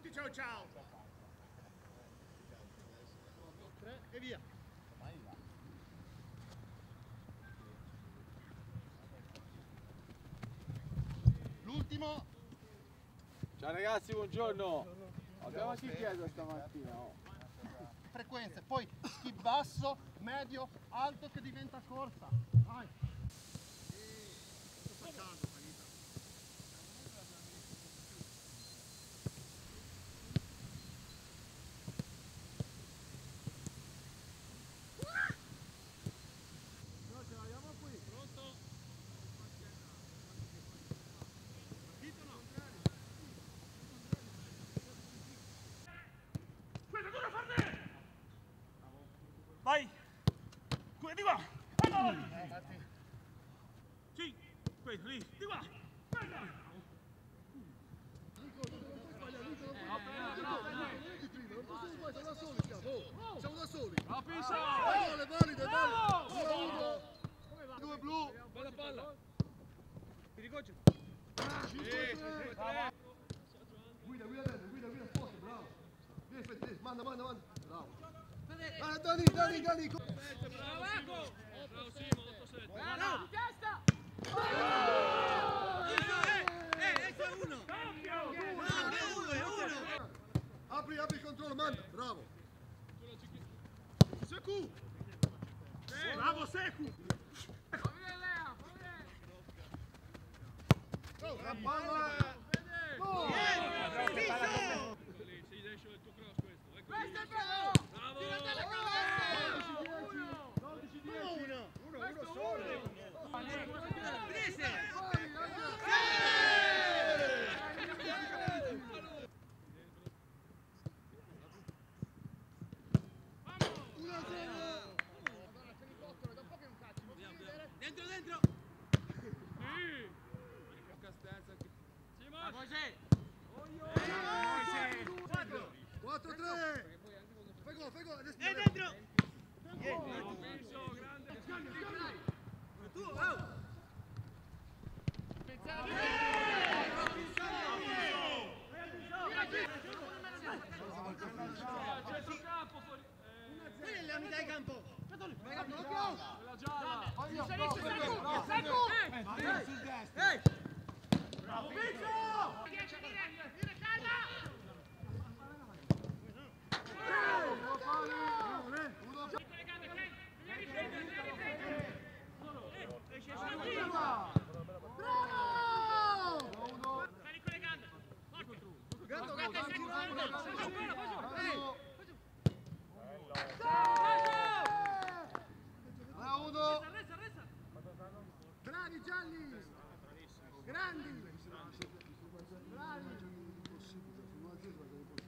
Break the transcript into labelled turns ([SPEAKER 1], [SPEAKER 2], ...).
[SPEAKER 1] tutti, ciao ciao. 3 e via. L'ultimo.
[SPEAKER 2] Ciao ragazzi, buongiorno. Abbiamo anche Chiesa stamattina.
[SPEAKER 1] Frequenze, poi skip basso, medio, alto che diventa corsa. Vai. Sto saltando, Panita. No, ce l'abbiamo qui. Pronto? Partito o no? Aspetta, cosa farne? Vai! Di qua! Sì, questo lì, di qua! Siamo da soli! Valide, valide! 2 blu! Bella palla! Ti ricoggio! Guida forte, bravo! Vieni, manda! Bravo! Dani!
[SPEAKER 3] Bravo Simo, 8-7. Bravo! Di testa! Extra uno!
[SPEAKER 1] Apri il controllo, manda! Bravo! Seku! Bravo Seku! La palla! Gol!
[SPEAKER 3] Sì, esce il tuo cross questo.
[SPEAKER 4] Questo è bravo!
[SPEAKER 3] Bravo!
[SPEAKER 4] Tirate la
[SPEAKER 1] Uno solo!
[SPEAKER 3] Dentro! Sì! Poca stanza anche. Sì, Mosè!
[SPEAKER 1] 4-3! Fai gol, adesso!
[SPEAKER 3] E dentro! Grande! Tu, centrocampo fuori!
[SPEAKER 4] La metà di campo!
[SPEAKER 3] Quella gialla!
[SPEAKER 4] Sul destro!
[SPEAKER 1] Bravo! Bravi gialli! Grandi! Bravi!